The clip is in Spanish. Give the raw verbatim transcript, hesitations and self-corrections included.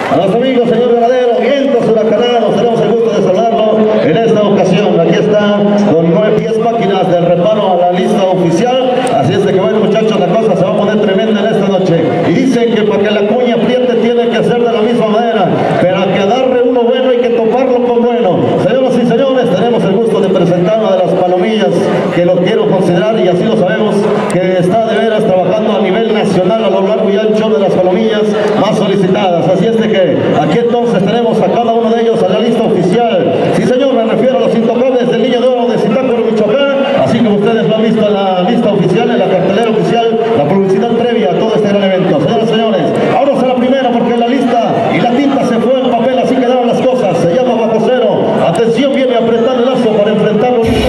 A los amigos, señor Ganadero, vientos huracanados, tenemos el gusto de saludarlo en esta ocasión. Aquí está con nueve diez máquinas de reparo a la lista oficial. Así es de que, bueno, muchachos, la cosa se va a poner tremenda en esta noche. Y dicen que para que la cuña apriete tiene que ser de la misma manera, pero a que agarre uno bueno hay que toparlo con bueno. Señoras y señores, tenemos el gusto de presentar una de las palomillas que lo quiero considerar, y así lo sabemos, que está de veras trabajando a nivel nacional a lo largo y ancho de las palomillas más solicitadas. Así es de que aquí entonces tenemos a cada uno de ellos a la lista oficial. Sí, señor, me refiero a los intocables del Niño de Oro de Zitácuaro, Michoacán, así como ustedes lo han visto en la lista oficial, en la cartelera oficial, la publicidad previa a todo este gran evento. Señoras y señores, ahora a la primera, porque la lista y la tinta se fue en papel, así quedaron las cosas. Se llama Bajo Cero. Atención, viene apretando el lazo para enfrentarlo. Listo.